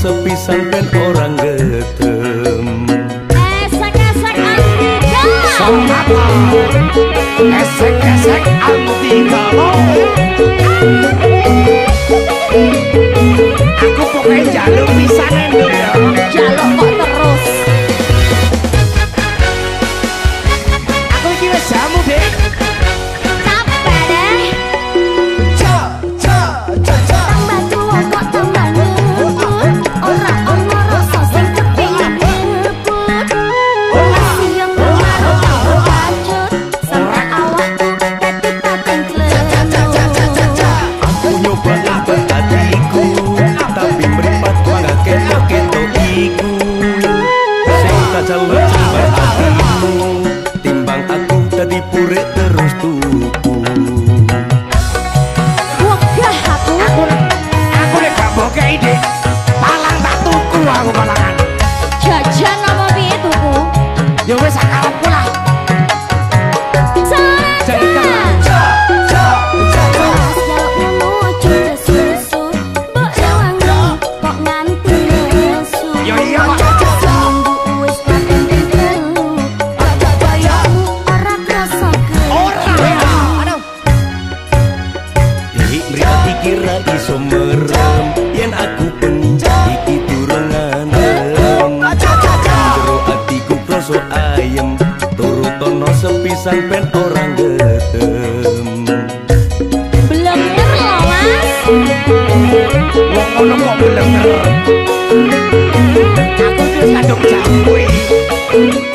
sepisan ben orang getem. Esek-esek antiga. Sonata. Esek-esek antiga. Aku pokoknya jaluk pisan endo ya. Jaluk kok terus. Aku iki wis jamu, Dik. Capek deh. Tambah tua kok tambah ngebut. Ora ono rasa sing kepengin ngebut. Masih yang kemaru tambah kacut. Sampai awakku ketika tengklemu. Aku nyoba ngabet hatiku, tapi meripat mangga ketok-ketok iku. Sing kajal lembar hatimu, timbang aku dadi purik terus tuku. Wegah aku. Aku nek gak bokei, Dik. Palang tak tuku aku palangan. Jajan apa piye tuku? Ya wis sakarepku lah. Ya iya, Pak. Ora ya. Aduh. Mripat iki ra iso merem, yen aku penjak iki durung ngantem. Jero atiku krasa ayem, turutono sepisan ben orang getem. Blenger lho, Mas. Wong ngono kok bener. Aku wis kadung jamu iki.